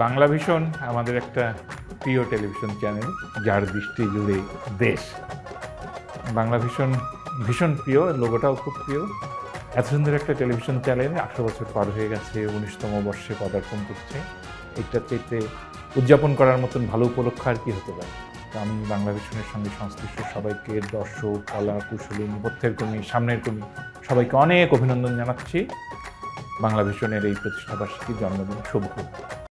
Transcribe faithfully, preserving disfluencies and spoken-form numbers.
বাংলাভিশন আমাদের একটা প্রিয় টেলিভিশন চ্যানেল, যার দৃষ্টি জুড়ে দেশ। বাংলাভিশন ভীষণ প্রিয়, লোগোটাও খুব প্রিয়। এত সুন্দর একটা টেলিভিশন চ্যানেল আঠারো বছর পার হয়ে গেছে, উনিশতম বর্ষে পদার্পণ করছে। এটা থেকে উদযাপন করার মতন ভালো উপলক্ষ আর কি হতে পারে। তো আমি বাংলাভিশনের সঙ্গে সংশ্লিষ্ট সবাইকে, দর্শক, কলা কুশলী, নেপথ্যের কর্মী, সামনের কর্মী, সবাইকে অনেক অভিনন্দন জানাচ্ছি। বাংলাভিশনের এই প্রতিষ্ঠাবার্ষিকী জন্মদিন শুভ হোক।